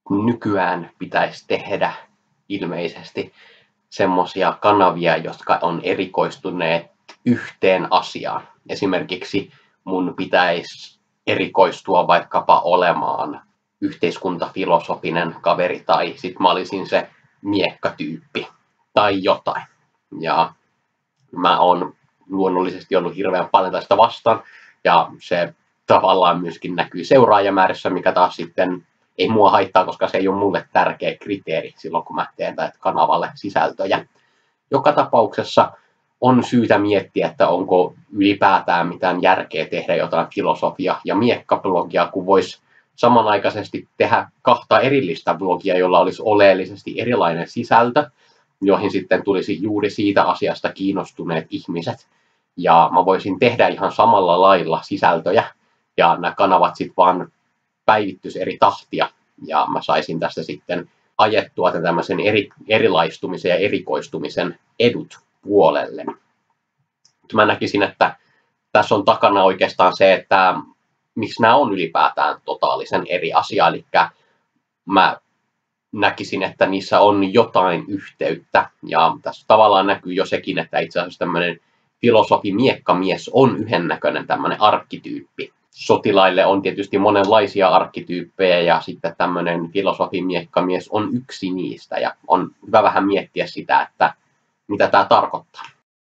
nykyään pitäisi tehdä ilmeisesti semmoisia kanavia, jotka on erikoistuneet yhteen asiaan. Esimerkiksi mun pitäisi erikoistua vaikkapa olemaan yhteiskuntafilosofinen kaveri tai sit mä olisin se miekkatyyppi tai jotain. Ja mä oon luonnollisesti ollut hirveän paljon tästä vastaan ja se tavallaan myöskin näkyy seuraajamäärässä, mikä taas sitten ei mua haittaa, koska se ei ole mulle tärkeä kriteeri silloin, kun mä teen kanavalle sisältöjä. Joka tapauksessa on syytä miettiä, että onko ylipäätään mitään järkeä tehdä jotain filosofia- ja miekkablogia, kun voisi samanaikaisesti tehdä kahta erillistä blogia, jolla olisi oleellisesti erilainen sisältö, joihin sitten tulisi juuri siitä asiasta kiinnostuneet ihmiset. Ja mä voisin tehdä ihan samalla lailla sisältöjä, ja nämä kanavat sitten vaan päivittyisi eri tahtia, ja mä saisin tästä sitten ajettua tämmöisen erilaistumisen ja erikoistumisen edut puolelle. Mä näkisin, että tässä on takana oikeastaan se, että miksi nämä on ylipäätään totaalisen eri asia, eli mä näkisin, että niissä on jotain yhteyttä, ja tässä tavallaan näkyy jo sekin, että itse asiassa tämmöinen filosofi-miekkamies on yhdennäköinen tämmöinen arkkityyppi. Sotilaille on tietysti monenlaisia arkkityyppejä, ja sitten tämmöinen filosofi-miekkamies on yksi niistä, ja on hyvä vähän miettiä sitä, että mitä tämä tarkoittaa.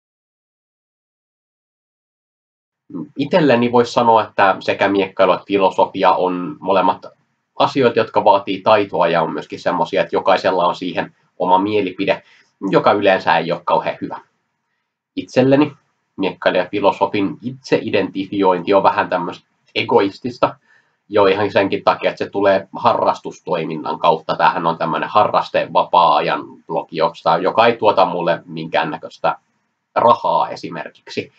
Itselleni voisi sanoa, että sekä miekkailu että filosofia on molemmat asioita, jotka vaatii taitoa ja on myöskin semmoisia, että jokaisella on siihen oma mielipide, joka yleensä ei ole kauhean hyvä. Itselleni miekkailijan filosofin itseidentifiointi on vähän tämmöistä egoistista, jo ihan senkin takia, että se tulee harrastustoiminnan kautta. Tämähän on tämmöinen harraste vapaa-ajan blogi, joka ei tuota mulle minkäännäköistä rahaa esimerkiksi.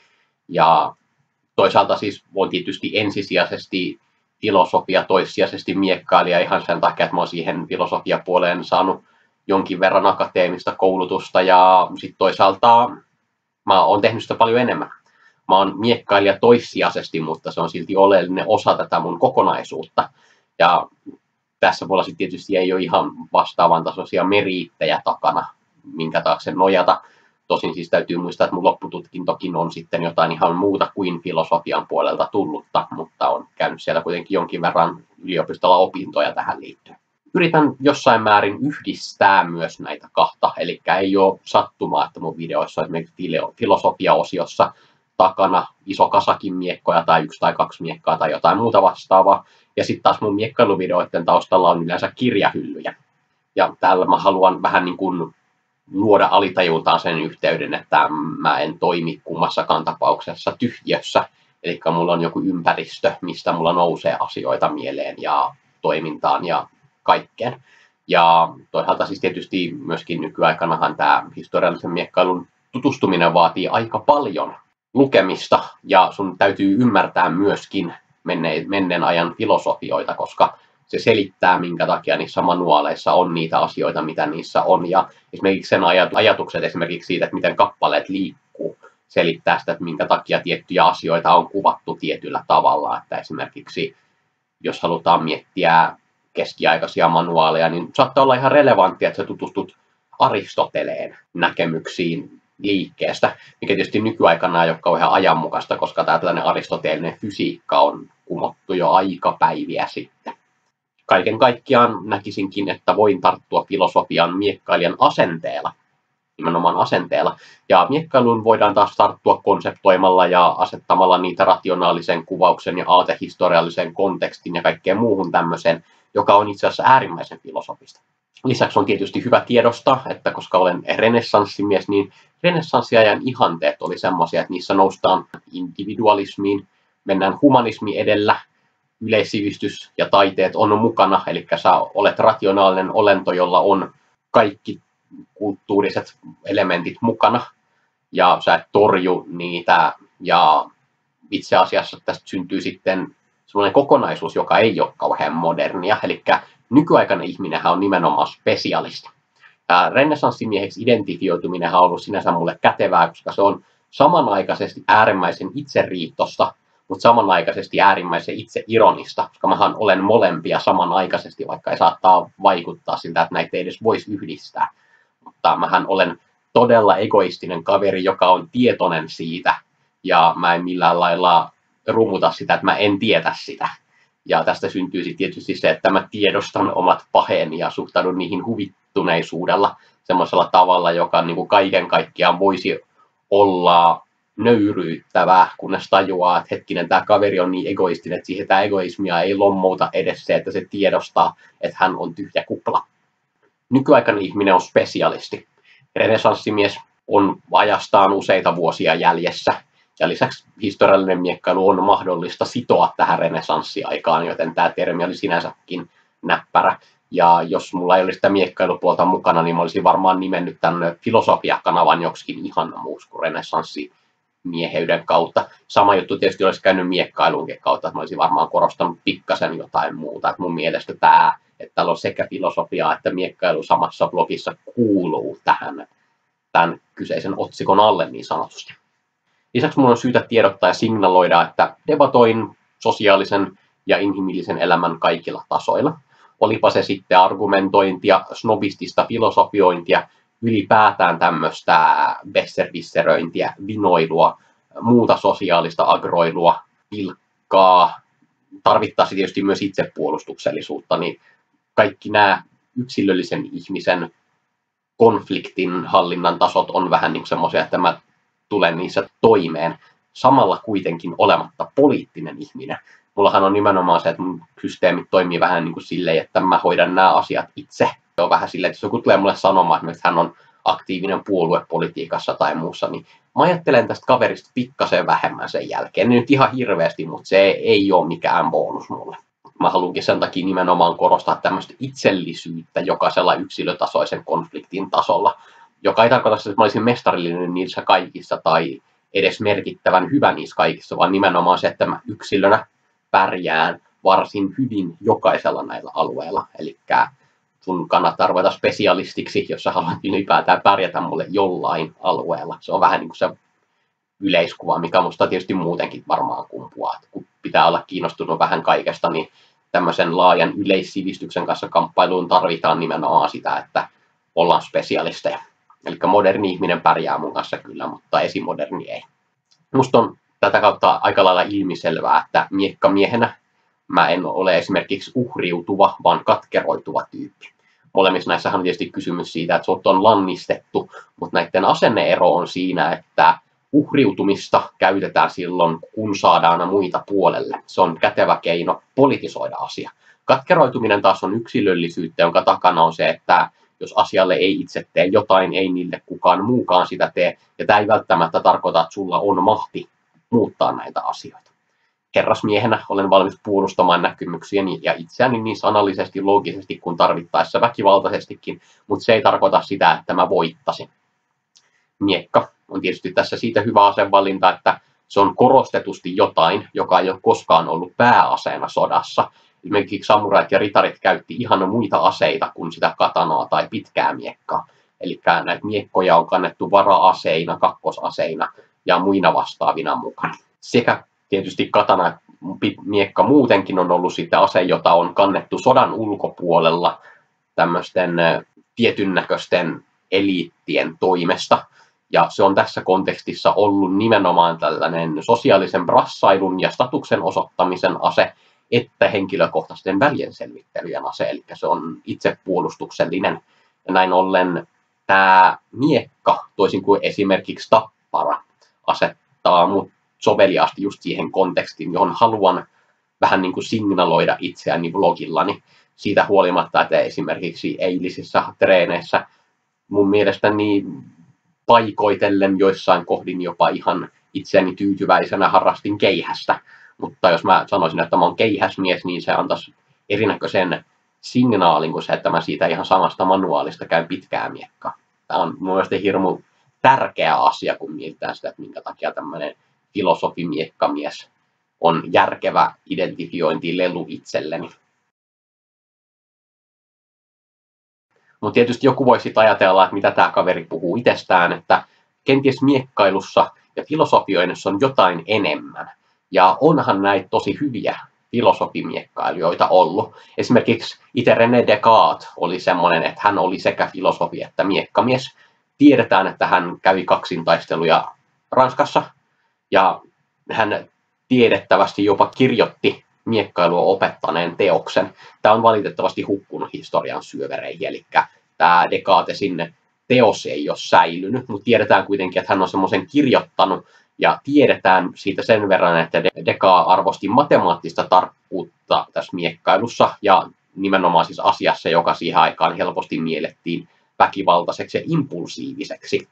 Ja toisaalta siis on tietysti ensisijaisesti filosofia, toissijaisesti miekkailija ihan sen takia, että mä oon siihen filosofiapuoleen saanut jonkin verran akateemista koulutusta ja sitten toisaalta mä oon tehnyt sitä paljon enemmän. Mä oon miekkailija toissijaisesti, mutta se on silti oleellinen osa tätä mun kokonaisuutta. Ja tässä puolella sitten tietysti ei ole ihan vastaavan tasoisia meriittejä takana, minkä taakse nojata. Tosin siis täytyy muistaa, että mun loppututkintokin on sitten jotain ihan muuta kuin filosofian puolelta tullutta, mutta on käynyt siellä kuitenkin jonkin verran yliopistolla opintoja tähän liittyen. Yritän jossain määrin yhdistää myös näitä kahta, eli ei ole sattumaa, että mun videoissa on esimerkiksi filosofia-osiossa takana iso kasakin miekkoja tai 1 tai 2 miekkaa tai jotain muuta vastaavaa, ja sitten taas mun miekkailuvideoiden taustalla on yleensä kirjahyllyjä. Ja täällä mä haluan vähän niin kuin luoda alitajuntaan sen yhteyden, että mä en toimi kummassakaan tapauksessa tyhjössä. Eli mulla on joku ympäristö, mistä mulla nousee asioita mieleen ja toimintaan ja kaikkeen. Ja toisaalta siis tietysti myöskin nykyaikanahan tämä historiallisen miekkailun tutustuminen vaatii aika paljon lukemista. Ja sun täytyy ymmärtää myöskin menneen ajan filosofioita, koska se selittää, minkä takia niissä manuaaleissa on niitä asioita, mitä niissä on. Ja esimerkiksi sen ajatukset esimerkiksi siitä, että miten kappaleet liikkuu, selittää sitä, että minkä takia tiettyjä asioita on kuvattu tietyllä tavalla. Että esimerkiksi jos halutaan miettiä keskiaikaisia manuaaleja, niin saattaa olla ihan relevanttia, että sä tutustut Aristoteleen näkemyksiin liikkeestä, mikä tietysti nykyaikana ei ole kauhean ajanmukaista, koska tämä tällainen aristoteellinen fysiikka on kumottu jo aikapäiviä sitten. Kaiken kaikkiaan näkisinkin, että voin tarttua filosofian miekkailijan asenteella, nimenomaan asenteella. Ja miekkailuun voidaan taas tarttua konseptoimalla ja asettamalla niitä rationaalisen kuvauksen ja aatehistoriallisen kontekstin ja kaikkeen muuhun tämmöiseen, joka on itse asiassa äärimmäisen filosofista. Lisäksi on tietysti hyvä tiedostaa, että koska olen renessanssimies, niin renessanssiajan ihanteet oli semmoisia, että niissä noustaan individualismiin, mennään humanismi edellä, yleissivistys ja taiteet on mukana, eli sä olet rationaalinen olento, jolla on kaikki kulttuuriset elementit mukana, ja sä et torju niitä, ja itse asiassa tästä syntyy sitten sellainen kokonaisuus, joka ei ole kauhean modernia, eli nykyaikainen ihminenhän on nimenomaan spesialisti. Renessanssimieheksi identifioituminenhan on ollut sinänsä mulle kätevää, koska se on samanaikaisesti äärimmäisen itseriittosta, mutta samanaikaisesti äärimmäisen itse ironista, koska mähän olen molempia samanaikaisesti, vaikka ei saattaa vaikuttaa siltä, että näitä ei edes voisi yhdistää. Mutta mähän olen todella egoistinen kaveri, joka on tietoinen siitä, ja mä en millään lailla rumuta sitä, että mä en tiedä sitä. Ja tästä syntyy sitten tietysti se, että mä tiedostan omat paheeni ja suhtaudun niihin huvittuneisuudella semmoisella tavalla, joka niin kuin kaiken kaikkiaan voisi olla nöyryyttävää, kunnes tajuaa, että hetkinen, tämä kaveri on niin egoistinen, että siihen tämä egoismia ei lommouta edes se, että se tiedostaa, että hän on tyhjä kupla. Nykyaikainen ihminen on spesialisti. Renessanssimies on ajastaan useita vuosia jäljessä, ja lisäksi historiallinen miekkailu on mahdollista sitoa tähän renessanssiaikaan, joten tämä termi oli sinänsäkin näppärä. Ja jos mulla ei olisi sitä miekkailupuolta mukana, niin mä olisin varmaan nimennyt tämän filosofiakanavan joksikin ihan muuksi kuin renessanssimieheyden kautta. Sama juttu tietysti olisi käynyt miekkailunkin kautta, että mä olisin varmaan korostanut pikkasen jotain muuta. Että mun mielestä tämä, että täällä on sekä filosofiaa että miekkailu samassa blogissa kuuluu tähän tämän kyseisen otsikon alle niin sanotusti. Lisäksi minun on syytä tiedottaa ja signaloida, että debatoin sosiaalisen ja inhimillisen elämän kaikilla tasoilla. Olipa se sitten argumentointia, snobistista filosofiointia, ylipäätään tämmöistä besserwisseröintiä, vinoilua, muuta sosiaalista agroilua, pilkkaa, tarvittaisiin tietysti myös itsepuolustuksellisuutta, niin kaikki nämä yksilöllisen ihmisen konfliktin hallinnan tasot on vähän niin semmoisia, että mä tulen niissä toimeen, samalla kuitenkin olematta poliittinen ihminen. Mullahan on nimenomaan se, että mun systeemit toimii vähän niin kuin silleen, että mä hoidan nämä asiat itse. Se on vähän silleen, että jos joku tulee mulle sanomaan, että hän on aktiivinen puoluepolitiikassa tai muussa, niin mä ajattelen tästä kaverista pikkasen vähemmän sen jälkeen. Nyt ihan hirveästi, mutta se ei ole mikään bonus mulle. Mä haluankin sen takia nimenomaan korostaa tämmöistä itsellisyyttä jokaisella yksilötasoisen konfliktin tasolla, joka ei tarkoita sitä, että mä olisin mestarillinen niissä kaikissa tai edes merkittävän hyvä niissä kaikissa, vaan nimenomaan se, että mä yksilönä pärjään varsin hyvin jokaisella näillä alueilla. Eli sun kannattaa ruveta spesialistiksi, jos sä haluat ylipäätään pärjätä mulle jollain alueella. Se on vähän niin kuin se yleiskuva, mikä musta tietysti muutenkin varmaan kumpuaa. Kun pitää olla kiinnostunut vähän kaikesta, niin tämmöisen laajan yleissivistyksen kanssa kamppailuun tarvitaan nimenomaan sitä, että ollaan spesialisteja. Eli moderni ihminen pärjää mun kanssa kyllä, mutta esimoderni ei. Musta on tätä kautta aika lailla ilmiselvää, että miekkamiehenä mä en ole esimerkiksi uhriutuva, vaan katkeroituva tyyppi. Molemmissa näissähän on tietysti kysymys siitä, että sut on lannistettu, mutta näiden asenneero on siinä, että uhriutumista käytetään silloin, kun saadaan muita puolelle. Se on kätevä keino politisoida asia. Katkeroituminen taas on yksilöllisyyttä, jonka takana on se, että jos asialle ei itse tee jotain, ei niille kukaan muukaan sitä tee. Ja tämä ei välttämättä tarkoita, että sulla on mahti muuttaa näitä asioita. Herrasmiehenä olen valmis puolustamaan näkymyksiäni ja itseäni niin sanallisesti, loogisesti kuin tarvittaessa väkivaltaisestikin, mutta se ei tarkoita sitä, että mä voittasin. Miekka on tietysti tässä siitä hyvä asevalinta, että se on korostetusti jotain, joka ei ole koskaan ollut pääaseena sodassa. Esimerkiksi samurait ja ritarit käytti ihan muita aseita kuin sitä katanaa tai pitkää miekkaa. Eli näitä miekkoja on kannettu vara-aseina, kakkosaseina ja muina vastaavina mukana. Sekä tietysti katana ja miekka muutenkin on ollut sitten ase, jota on kannettu sodan ulkopuolella tämmöisten tietyn näköisten eliittien toimesta. Ja se on tässä kontekstissa ollut nimenomaan tällainen sosiaalisen brassailun ja statuksen osoittamisen ase, että henkilökohtaisten välienselvittelyjen ase, eli se on itsepuolustuksellinen. Ja näin ollen tämä miekka, toisin kuin esimerkiksi tappara, asettaa mut soveliaasti just siihen kontekstiin, johon haluan vähän niin kuin signaloida itseäni vlogillani. Siitä huolimatta, että esimerkiksi eilisissä treeneissä mun mielestäni paikoitellen joissain kohdin jopa ihan itseäni tyytyväisenä harrastin keihästä. Mutta jos mä sanoisin, että mä oon keihäsmies, niin se antaisi erinäköisen signaalin kuin se, että mä siitä ihan samasta manuaalista käyn pitkää miekkaa. Tämä on mun mielestä hirmu tärkeä asia, kun mietitään sitä, että minkä takia tämmöinen filosofi-miekkamies on järkevä identifiointilelu itselleni. Mutta tietysti joku voi sitten ajatella, että mitä tämä kaveri puhuu itsestään, että kenties miekkailussa ja filosofioinnissa on jotain enemmän. Ja onhan näitä tosi hyviä filosofimiekkailijoita ollut. Esimerkiksi itse René Descartes oli semmoinen, että hän oli sekä filosofi että miekkamies. Tiedetään, että hän kävi kaksintaisteluja Ranskassa ja hän tiedettävästi jopa kirjoitti miekkailua opettaneen teoksen. Tämä on valitettavasti hukkunut historian syövereihin, eli tämä Descartesin teos ei ole säilynyt, mutta tiedetään kuitenkin, että hän on semmoisen kirjoittanut, ja tiedetään siitä sen verran, että Descartes arvosti matemaattista tarkkuutta tässä miekkailussa, ja nimenomaan siis asiassa, joka siihen aikaan helposti miellettiin väkivaltaiseksi ja impulsiiviseksi.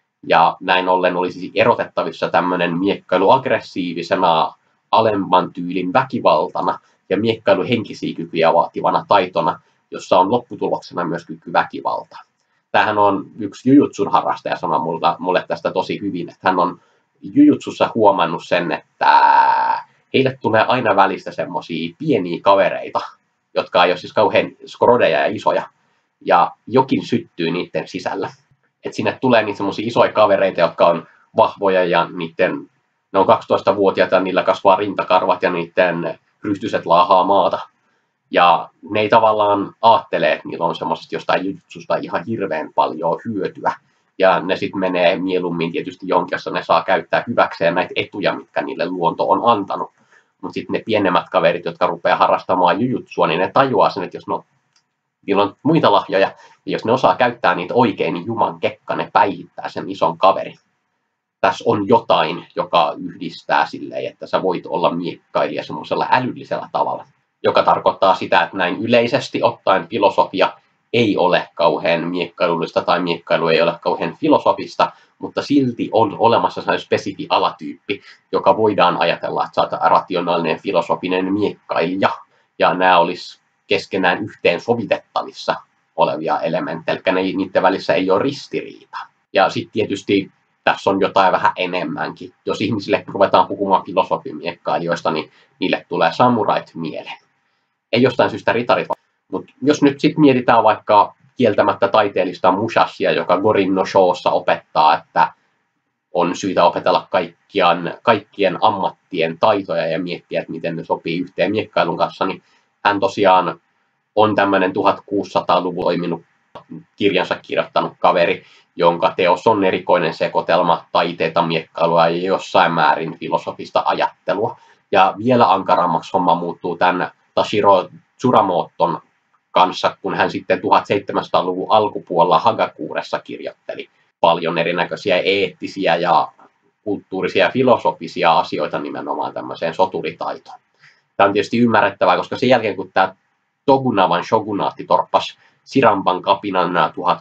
Ja näin ollen olisi erotettavissa tämmöinen miekkailu aggressiivisena, alemman tyylin väkivaltana ja miekkailu henkisiä kykyjä vaativana taitona, jossa on lopputuloksena myös kyky väkivalta. Tämähän on yksi jujutsun harrastaja sanoi mulle tästä tosi hyvin, että hän on jujutsussa huomannut sen, että heille tulee aina välistä semmoisia pieniä kavereita, jotka ei ole siis kauhean skrodeja ja isoja, ja jokin syttyy niiden sisällä. Että sinne tulee niitä semmoisia isoja kavereita, jotka on vahvoja ja ne on 12-vuotiaita ja niillä kasvaa rintakarvat ja niiden rystyset laahaa maata. Ja ne ei tavallaan ajattele, että niillä on semmoisesta jostain jutsusta ihan hirveän paljon hyötyä. Ja ne sitten menee mieluummin tietysti jonkin, jossa ne saa käyttää hyväkseen näitä etuja, mitkä niille luonto on antanut. Mutta sitten ne pienemmät kaverit, jotka rupeaa harrastamaan jujutsua, niin ne tajuaa sen, että jos niillä on muita lahjoja, ja jos ne osaa käyttää niitä oikein, niin juman kekka, ne päihittää sen ison kaverin. Tässä on jotain, joka yhdistää silleen, että sä voit olla miekkailija semmoisella älyllisellä tavalla, joka tarkoittaa sitä, että näin yleisesti ottaen filosofia ei ole kauhean miekkailullista tai miekkailu ei ole kauhean filosofista, mutta silti on olemassa sellainen spesifi alatyyppi, joka voidaan ajatella, että sä oot rationaalinen filosofinen miekkailija, ja nämä olisi keskenään yhteen sovitettavissa olevia elementtejä, eli niiden välissä ei ole ristiriita. Ja sitten tietysti tässä on jotain vähän enemmänkin. Jos ihmisille ruvetaan puhumaan filosofimiekkailijoista, niin niille tulee samurait mieleen. Ei jostain syystä ritarit, mutta jos nyt sitten mietitään vaikka kieltämättä taiteellista Mushashia, joka Gorin no Shoussa opettaa, että on syytä opetella kaikkien ammattien taitoja ja miettiä, että miten ne sopii yhteen miekkailun kanssa, niin hän tosiaan on tämmöinen 1600-luvun toiminut kirjansa kirjoittanut kaveri, jonka teos on erikoinen sekoitelma taiteita, miekkailua ja jossain määrin filosofista ajattelua. Ja vielä ankarammaksi homma muuttuu tämän Tashiro Tsurumoton kanssa, kun hän sitten 1700-luvun alkupuolella Hagakuressa kirjoitteli paljon erinäköisiä eettisiä ja kulttuurisia ja filosofisia asioita nimenomaan tämmöiseen soturitaitoon. Tämä on tietysti ymmärrettävää, koska sen jälkeen kun tämä Tokugawan shogunaatti torppasi Shiranban kapinan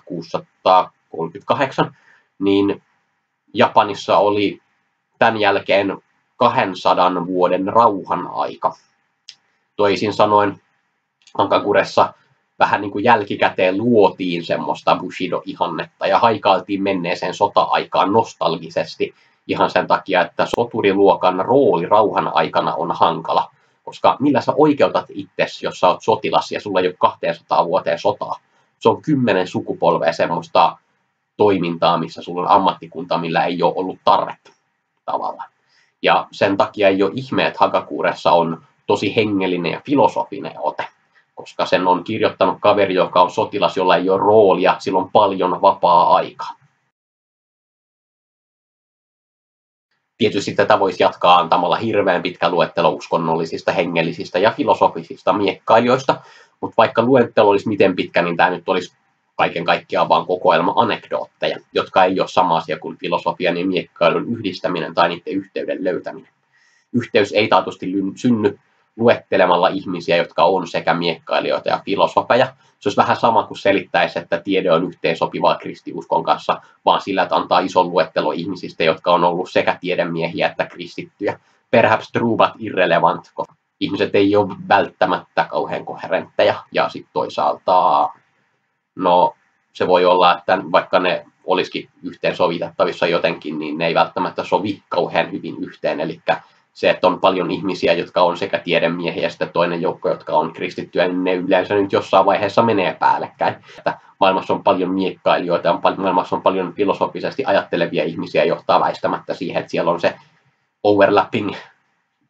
1638, niin Japanissa oli tämän jälkeen 200 vuoden rauhan aika. Toisin sanoen Hagakuressa vähän niin kuin jälkikäteen luotiin semmoista Bushido-ihannetta ja haikailtiin menneeseen sota-aikaan nostalgisesti ihan sen takia, että soturiluokan rooli rauhan aikana on hankala. Koska millä sä oikeutat itsesi, jos sä oot sotilas ja sulla ei ole 200 vuoteen sotaa. Se on 10 sukupolvea semmoista toimintaa, missä sulla on ammattikunta, millä ei ole ollut tarvetta tavallaan. Ja sen takia ei ole ihme, että Hagakuressa on tosi hengellinen ja filosofinen ote. Koska sen on kirjoittanut kaveri, joka on sotilas, jolla ei ole roolia, sillä on paljon vapaa-aikaa. Tietysti tätä voisi jatkaa antamalla hirveän pitkä luettelo uskonnollisista, hengellisistä ja filosofisista miekkailijoista, mutta vaikka luettelo olisi miten pitkä, niin tämä nyt olisi kaiken kaikkiaan vaan kokoelma anekdootteja, jotka ei ole sama asia kuin filosofian ja miekkailun yhdistäminen tai niiden yhteyden löytäminen. Yhteys ei taatusti synny luettelemalla ihmisiä, jotka on sekä miekkailijoita ja filosofeja. Se olisi vähän sama kuin selittäisi, että tiede on yhteensopivaa kristiuskon kanssa, vaan sillä, että antaa ison luettelo ihmisistä, jotka on ollut sekä tiedemiehiä että kristittyjä. Perhaps true but irrelevant, koska ihmiset ei ole välttämättä kauhean koherentteja. Ja sitten toisaalta, no se voi olla, että vaikka ne olisikin yhteensovitettavissa jotenkin, niin ne ei välttämättä sovi kauhean hyvin yhteen. Eli se, että on paljon ihmisiä, jotka on sekä tiedemiehiä ja sitten toinen joukko, jotka on kristittyjä, niin ne yleensä nyt jossain vaiheessa menee päällekkäin. Että maailmassa on paljon miekkailijoita ja maailmassa on paljon filosofisesti ajattelevia ihmisiä, johtaa väistämättä siihen, että siellä on se overlapping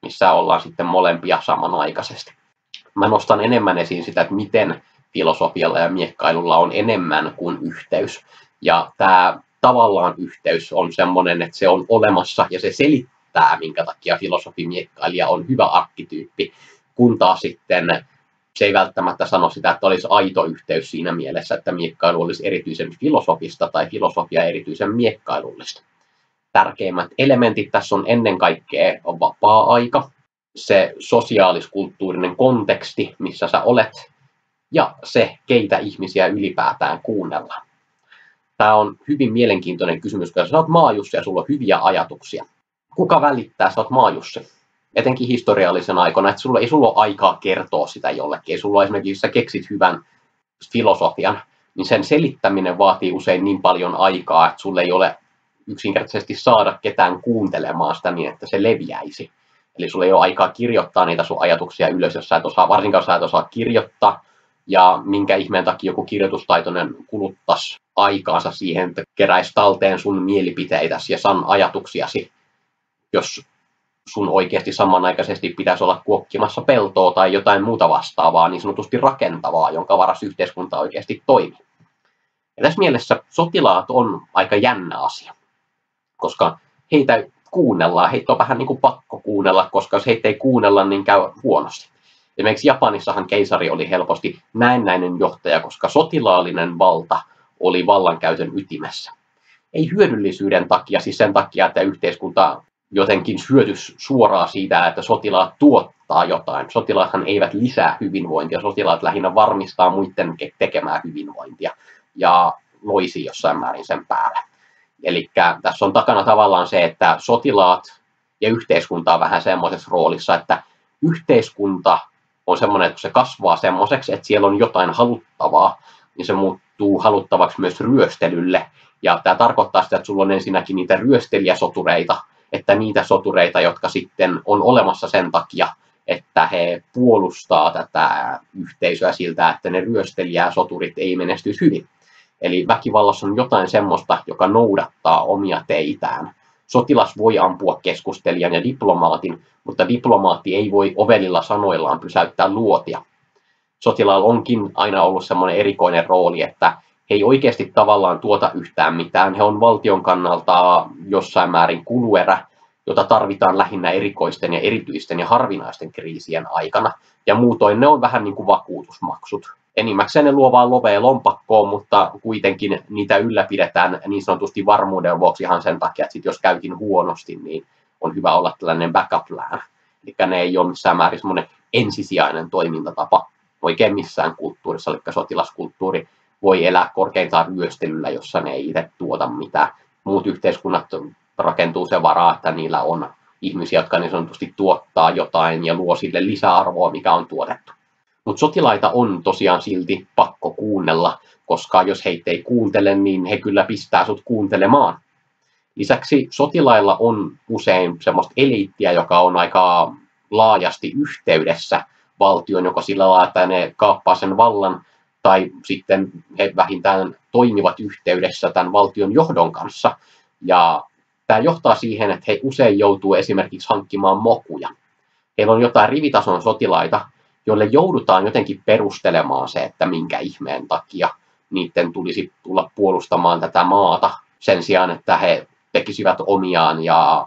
missä ollaan sitten molempia samanaikaisesti. Mä nostan enemmän esiin sitä, että miten filosofialla ja miekkailulla on enemmän kuin yhteys. Ja tämä tavallaan yhteys on semmoinen, että se on olemassa ja se selittää, minkä takia filosofi-miekkailija on hyvä arkkityyppi, kun taas sitten se ei välttämättä sano sitä, että olisi aito yhteys siinä mielessä, että miekkailu olisi erityisen filosofista tai filosofia erityisen miekkailullista. Tärkeimmät elementit tässä on ennen kaikkea vapaa-aika, se sosiaalis-kulttuurinen konteksti, missä sä olet, ja se, keitä ihmisiä ylipäätään kuunnellaan. Tämä on hyvin mielenkiintoinen kysymys, koska sä oot maajussi ja sulla on hyviä ajatuksia. Kuka välittää, sä oot maajussi? Etenkin historiallisena aikana, että ei sulla ole aikaa kertoa sitä jollekin. Ei sulla esimerkiksi, jos sä keksit hyvän filosofian, niin sen selittäminen vaatii usein niin paljon aikaa, että sulle ei ole yksinkertaisesti saada ketään kuuntelemaan sitä niin, että se leviäisi. Eli sulla ei ole aikaa kirjoittaa niitä sun ajatuksia ylös, jos sä et osaa, varsinkaan sä et osaa kirjoittaa, ja minkä ihmeen takia joku kirjoitustaitoinen kuluttaisi aikaansa siihen, että keräisi talteen sun mielipiteitäsi ja sun ajatuksiasi, jos sun oikeasti samanaikaisesti pitäisi olla kuokkimassa peltoa tai jotain muuta vastaavaa, niin sanotusti rakentavaa, jonka varassa yhteiskunta oikeasti toimii. Ja tässä mielessä sotilaat on aika jännä asia, koska heitä kuunnellaan, heitä on vähän niin kuin pakko kuunnella, koska jos heitä ei kuunnella, niin käy huonosti. Esimerkiksi Japanissahan keisari oli helposti näennäinen johtaja, koska sotilaallinen valta oli vallankäytön ytimessä. Ei hyödyllisyyden takia, siis sen takia, että yhteiskunta jotenkin hyötyisi suoraan siitä, että sotilaat tuottaa jotain. Sotilaathan eivät lisää hyvinvointia, sotilaat lähinnä varmistaa muiden tekemää hyvinvointia ja loisi jossain määrin sen päälle. Eli tässä on takana tavallaan se, että sotilaat ja yhteiskunta on vähän semmoisessa roolissa, että yhteiskunta on semmoinen, että kun se kasvaa semmoiseksi, että siellä on jotain haluttavaa, niin se muuttuu haluttavaksi myös ryöstelylle. Ja tämä tarkoittaa sitä, että sulla on ensinnäkin niitä ryöstelijäsotureita, että niitä sotureita, jotka sitten on olemassa sen takia, että he puolustaa tätä yhteisöä siltä, että ne ryöstelijäsoturit ei menestyisi hyvin. Eli väkivallassa on jotain semmoista, joka noudattaa omia teitään. Sotilas voi ampua keskustelijan ja diplomaatin, mutta diplomaatti ei voi ovelilla sanoillaan pysäyttää luotia. Sotilaalla onkin aina ollut semmoinen erikoinen rooli, että he ei oikeasti tavallaan tuota yhtään mitään. He on valtion kannalta jossain määrin kuluerä, jota tarvitaan lähinnä erikoisten ja erityisten ja harvinaisten kriisien aikana. Ja muutoin ne on vähän niin kuin vakuutusmaksut. Enimmäkseen ne luo vaan lovea lompakkoon, mutta kuitenkin niitä ylläpidetään niin sanotusti varmuuden vuoksi ihan sen takia, että sit jos käykin huonosti, niin on hyvä olla tällainen backup plan. Eli ne ei ole missään määrin semmoinen ensisijainen toimintatapa oikein missään kulttuurissa, eli sotilaskulttuuri voi elää korkeintaan ryöstelyllä, jossa ne ei itse tuota mitään. Muut yhteiskunnat rakentuu sen varaa, että niillä on ihmisiä, jotka niin sanotusti tuottaa jotain ja luo sille lisäarvoa, mikä on tuotettu. Mutta sotilaita on tosiaan silti pakko kuunnella, koska jos heitä ei kuuntele, niin he kyllä pistää sut kuuntelemaan. Lisäksi sotilailla on usein semmoista eliittiä, joka on aika laajasti yhteydessä valtion, joko sillä lailla, että ne kaappaa sen vallan, tai sitten he vähintään toimivat yhteydessä tämän valtion johdon kanssa. Ja tämä johtaa siihen, että he usein joutuu esimerkiksi hankkimaan mokuja. Heillä on jotain rivitason sotilaita, joille joudutaan jotenkin perustelemaan se, että minkä ihmeen takia niiden tulisi tulla puolustamaan tätä maata sen sijaan, että he tekisivät omiaan ja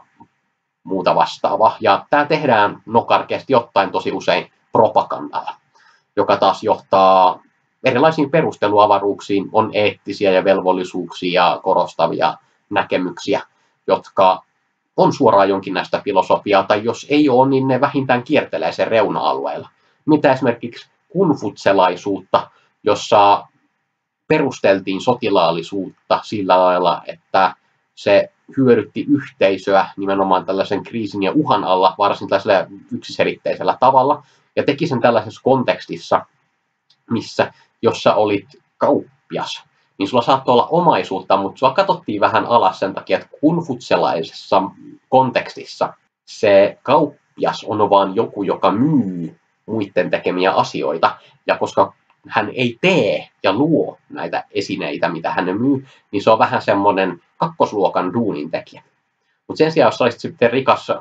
muuta vastaavaa. Ja tämä tehdään nokarkeasti ottaen tosi usein propagandalla, joka taas johtaa erilaisiin perusteluavaruuksiin, on eettisiä ja velvollisuuksia korostavia näkemyksiä, jotka on suoraan jonkinlaista filosofiaa, tai jos ei ole, niin ne vähintään kiertelee sen reuna-alueella. Mitä esimerkiksi kunfutselaisuutta, jossa perusteltiin sotilaallisuutta sillä lailla, että se hyödytti yhteisöä nimenomaan tällaisen kriisin ja uhan alla varsin tällaisella yksiselitteisellä tavalla, ja teki sen tällaisessa kontekstissa, missä jos sä olit kauppias, niin sulla saattoi olla omaisuutta, mutta sua katsottiin vähän alas sen takia, että kunfutselaisessa kontekstissa se kauppias on vaan joku, joka myy muiden tekemiä asioita, ja koska hän ei tee ja luo näitä esineitä, mitä hän myy, niin se on vähän semmoinen kakkosluokan duunintekijä. Mutta sen sijaan, jos olisit sitten rikas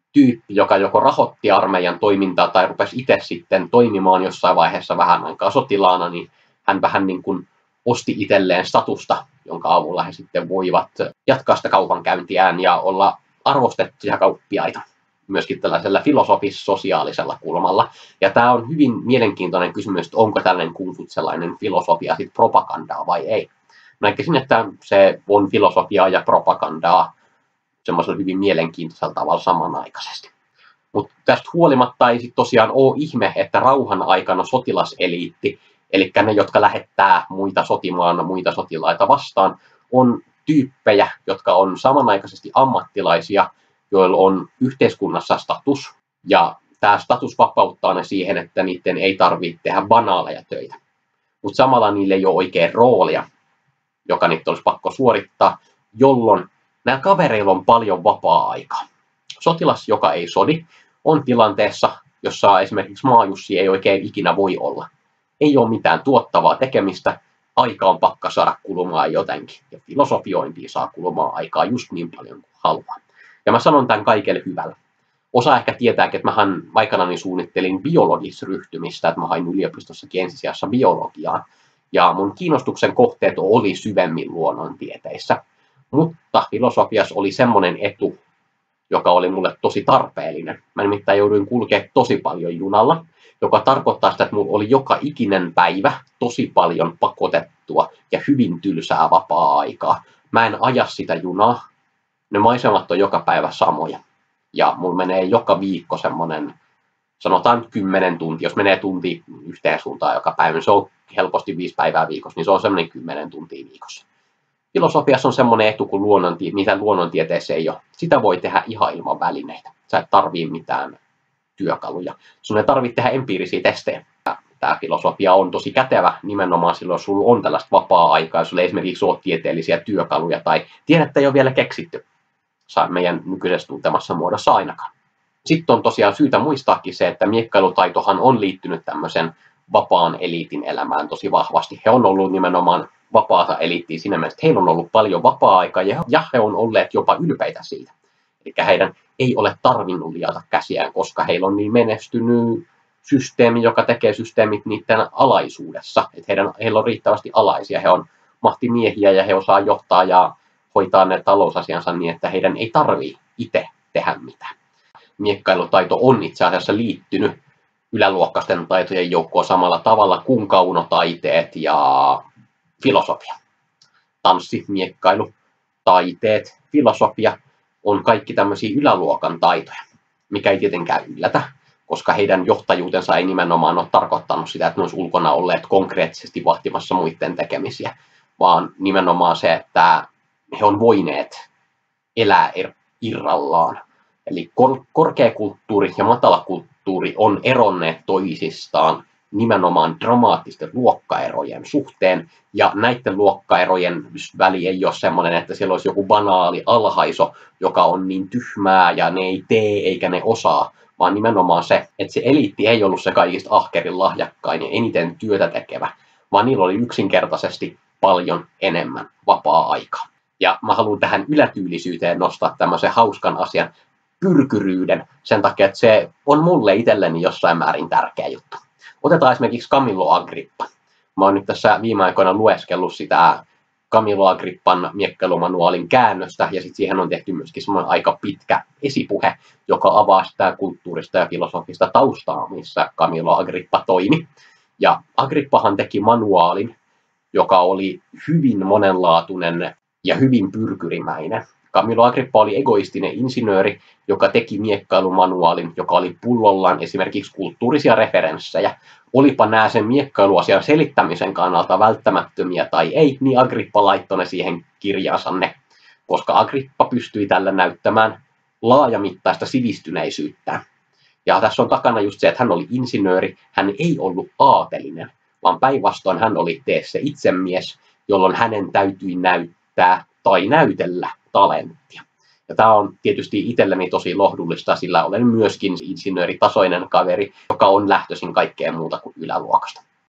tyyppi, joka joko rahoitti armeijan toimintaa tai rupesi itse sitten toimimaan jossain vaiheessa vähän aikaa sotilaana, niin hän vähän niin kuin osti itselleen statusta, jonka avulla he sitten voivat jatkaa sitä kaupankäyntiään ja olla arvostettuja kauppiaita myöskin tällaisella filosofis-sosiaalisella kulmalla. Ja tämä on hyvin mielenkiintoinen kysymys, että onko tällainen sellainen filosofia sitten propagandaa vai ei. Näkisin, että se on filosofiaa ja propagandaa semmoisella hyvin mielenkiintoisella tavalla samanaikaisesti. Mutta tästä huolimatta ei sit tosiaan ole ihme, että rauhan aikana sotilaseliitti, eli ne, jotka lähettää muita sotimaan muita sotilaita vastaan, on tyyppejä, jotka on samanaikaisesti ammattilaisia, joilla on yhteiskunnassa status, ja tämä status vapauttaa ne siihen, että niiden ei tarvitse tehdä banaaleja töitä. Mutta samalla niille ei ole oikein roolia, joka niitä olisi pakko suorittaa, jolloin nämä kavereilla on paljon vapaa-aikaa. Sotilas, joka ei sodi, on tilanteessa, jossa esimerkiksi maajussi ei oikein ikinä voi olla. Ei ole mitään tuottavaa tekemistä, aika on pakka saada kulumaan jotenkin. Ja filosofiointiin saa kulumaan aikaa just niin paljon kuin haluaa. Ja mä sanon tämän kaikelle hyvällä. Osa ehkä tietääkin, että mähän aikanani suunnittelin biologiksi ryhtymistä, että mä hain yliopistossakin ensisijassa biologiaan. Ja mun kiinnostuksen kohteet oli syvemmin luonnontieteissä. Mutta filosofiassa oli semmoinen etu, joka oli mulle tosi tarpeellinen. Mä nimittäin jouduin kulkemaan tosi paljon junalla, joka tarkoittaa sitä, että mulla oli joka ikinen päivä tosi paljon pakotettua ja hyvin tylsää vapaa-aikaa. Mä en aja sitä junaa. Ne maisemat on joka päivä samoja. Ja mulla menee joka viikko semmoinen, sanotaan 10 tuntia. Jos menee tunti yhteen suuntaan joka päivä, niin se on helposti 5 päivää viikossa, niin se on semmoinen 10 tuntia viikossa. Filosofiassa on semmoinen etu, kun mitä luonnontieteessä ei ole. Sitä voi tehdä ihan ilman välineitä. Sä et tarvii mitään työkaluja. Sun ei tarvitse tehdä empiirisiä testejä. Tämä filosofia on tosi kätevä nimenomaan silloin, jos sulla on tällaista vapaa-aikaa, jos sulla ei esimerkiksi ole tieteellisiä työkaluja tai tiedettä ei ole vielä keksitty meidän nykyisessä tuntemassa muodossa ainakaan. Sitten on tosiaan syytä muistaakin se, että miekkailutaitohan on liittynyt tämmöisen vapaan eliitin elämään tosi vahvasti. He on ollut nimenomaan vapaata eliittiä siinä mielessä, että heillä on ollut paljon vapaa-aikaa ja he on olleet jopa ylpeitä siitä. Eli heidän ei ole tarvinnut liata käsiään, koska heillä on niin menestynyt systeemi, joka tekee systeemit niiden alaisuudessa. Että heillä on riittävästi alaisia, he on mahtimiehiä ja he osaa johtaa ja hoitaa ne talousasiansa niin, että heidän ei tarvitse itse tehdä mitään. Miekkailutaito on itse asiassa liittynyt yläluokkaisten taitojen joukkoon samalla tavalla kuin kaunotaiteet ja filosofia. Tanssi, miekkailu, taiteet, filosofia on kaikki tämmöisiä yläluokan taitoja, mikä ei tietenkään yllätä, koska heidän johtajuutensa ei nimenomaan ole tarkoittanut sitä, että ne olisi ulkona olleet konkreettisesti vahtimassa muiden tekemisiä, vaan nimenomaan se, että he on voineet elää irrallaan. Eli korkeakulttuuri ja matalakulttuuri on eronneet toisistaan nimenomaan dramaattisten luokkaerojen suhteen, ja näiden luokkaerojen väli ei ole sellainen, että siellä olisi joku banaali alhaiso, joka on niin tyhmää ja ne ei tee eikä ne osaa, vaan nimenomaan se, että se eliitti ei ollut se kaikista ahkerin, lahjakkain ja eniten työtä tekevä, vaan niillä oli yksinkertaisesti paljon enemmän vapaa-aikaa. Ja mä haluan tähän ylätyylisyyteen nostaa tämmöisen hauskan asian, pyrkyryyden, sen takia, että se on mulle itselleni jossain määrin tärkeä juttu. Otetaan esimerkiksi Camillo Agrippa. Mä oon nyt tässä viime aikoina lueskellut sitä Camillo Agrippan miekkailumanuaalin käännöstä, ja sitten siihen on tehty myöskin semmoinen aika pitkä esipuhe, joka avaa sitä kulttuurista ja filosofista taustaa, missä Camillo Agrippa toimi. Ja Agrippahan teki manuaalin, joka oli hyvin monenlaatuinen ja hyvin pyrkyrimäinen. Camillo Agrippa oli egoistinen insinööri, joka teki miekkailumanuaalin, joka oli pullollaan esimerkiksi kulttuurisia referenssejä. Olipa nämä sen miekkailuasian selittämisen kannalta välttämättömiä tai ei, niin Agrippa laittoi ne siihen kirjaansa ne, koska Agrippa pystyi tällä näyttämään laajamittaista sivistyneisyyttä. Ja tässä on takana just se, että hän oli insinööri, hän ei ollut aatelinen, vaan päinvastoin hän oli tee se itsemies, jolloin hänen täytyi näyttää tai näytellä talenttia. Ja tämä on tietysti itselleni tosi lohdullista, sillä olen myöskin insinööritasoinen kaveri, joka on lähtöisin kaikkea muuta kuin yläluokasta.